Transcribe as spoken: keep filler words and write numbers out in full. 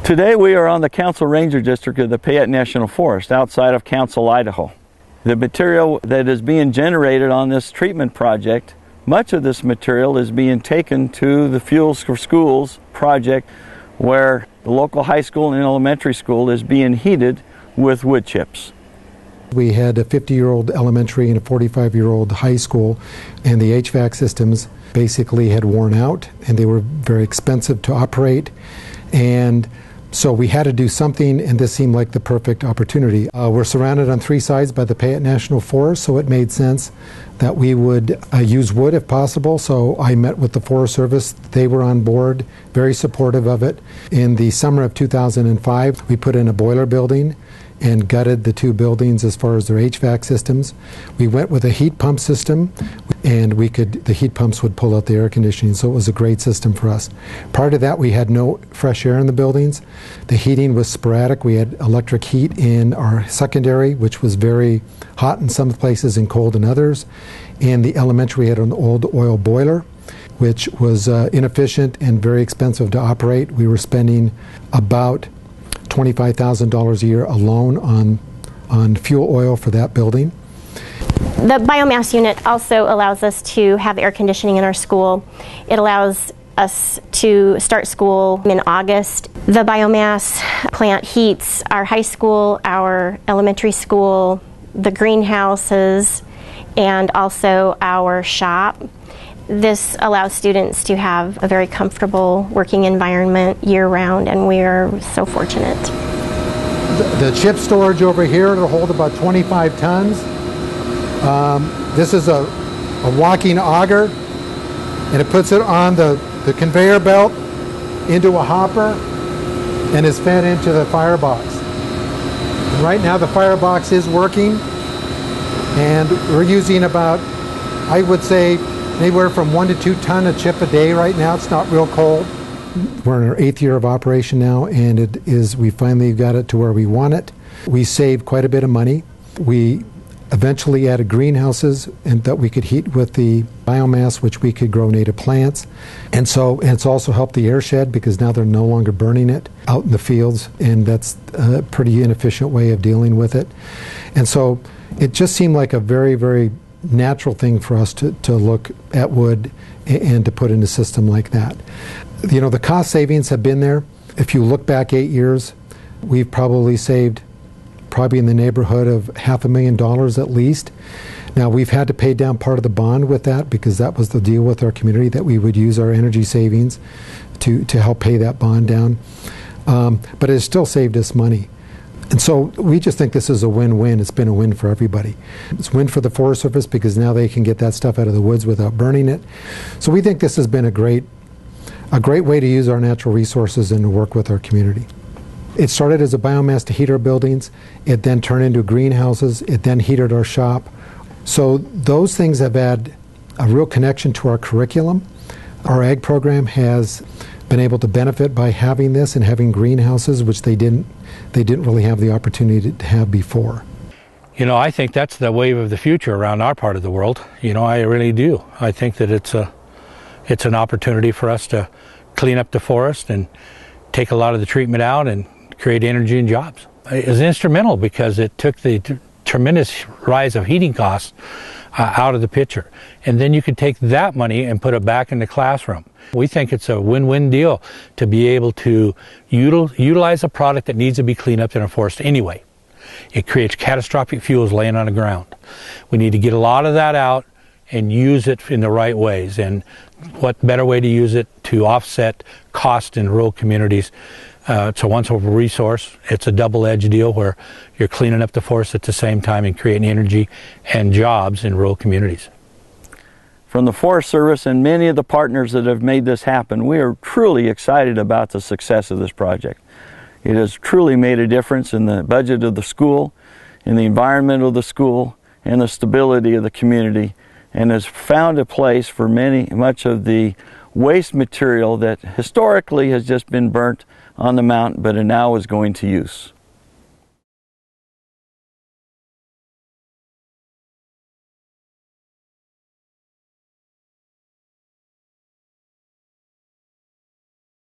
Today we are on the Council Ranger District of the Payette National Forest outside of Council, Idaho. The material that is being generated on this treatment project, much of this material is being taken to the Fuels for Schools project, where the local high school and elementary school is being heated with wood chips. We had a fifty-year-old elementary and a forty-five-year-old high school, and the H V A C systems basically had worn out, and they were very expensive to operate. And so we had to do something, and this seemed like the perfect opportunity. Uh, we're surrounded on three sides by the Payette National Forest, so it made sense that we would uh, use wood if possible. So I met with the Forest Service. They were on board, very supportive of it. In the summer of two thousand five, we put in a boiler building and gutted the two buildings as far as their H V A C systems. We went with a heat pump system, and we could the heat pumps would pull out the air conditioning, so it was a great system for us. Prior to that, we had no fresh air in the buildings. The heating was sporadic. We had electric heat in our secondary, which was very hot in some places and cold in others. In the elementary, we had an old oil boiler, which was uh, inefficient and very expensive to operate. We were spending about twenty-five thousand dollars a year alone on, on fuel oil for that building. The biomass unit also allows us to have air conditioning in our school. It allows us to start school in August. The biomass plant heats our high school, our elementary school, the greenhouses, and also our shop. This allows students to have a very comfortable working environment year-round, and we are so fortunate. The, the chip storage over here will hold about twenty-five tons. Um, this is a, a walking auger, and it puts it on the, the conveyor belt into a hopper and is fed into the firebox. And right now the firebox is working, and we're using about, I would say, anywhere from one to two ton of chip a day right now. It's not real cold. We're in our eighth year of operation now, and it is, we finally got it to where we want it. We saved quite a bit of money. We eventually added greenhouses and that we could heat with the biomass, which we could grow native plants. And so and it's also helped the airshed, because now they're no longer burning it out in the fields, and that's a pretty inefficient way of dealing with it. And so it just seemed like a very, very natural thing for us to, to look at wood and to put in a system like that. You know, the cost savings have been there. If you look back eight years, we've probably saved probably in the neighborhood of half a million dollars at least. Now, we've had to pay down part of the bond with that, because that was the deal with our community, that we would use our energy savings to, to help pay that bond down. Um, but it has still saved us money. And so we just think this is a win-win. It's been a win for everybody. It's a win for the Forest Service, because now they can get that stuff out of the woods without burning it. So we think this has been a great, a great way to use our natural resources and to work with our community. It started as a biomass to heat our buildings. It then turned into greenhouses. It then heated our shop. So those things have had a real connection to our curriculum. Our ag program has been able to benefit by having this and having greenhouses, which they didn't they didn't really have the opportunity to have before. You know, I think that's the wave of the future around our part of the world. You know, I really do. I think that it's a it's an opportunity for us to clean up the forest and take a lot of the treatment out and create energy and jobs. It was instrumental because it took the t tremendous rise of heating costs uh, out of the picture. And then you could take that money and put it back in the classroom. We think it's a win-win deal to be able to util utilize a product that needs to be cleaned up in a forest anyway. It creates catastrophic fuels laying on the ground. We need to get a lot of that out and use it in the right ways. And what better way to use it to offset cost in rural communities? Uh, it's a once-over resource. It's a double-edged deal where you're cleaning up the forest at the same time and creating energy and jobs in rural communities. From the Forest Service and many of the partners that have made this happen, we are truly excited about the success of this project. It has truly made a difference in the budget of the school, in the environment of the school, and the stability of the community, and has found a place for many, much of the waste material that historically has just been burnt on the mountain, but now is going to use.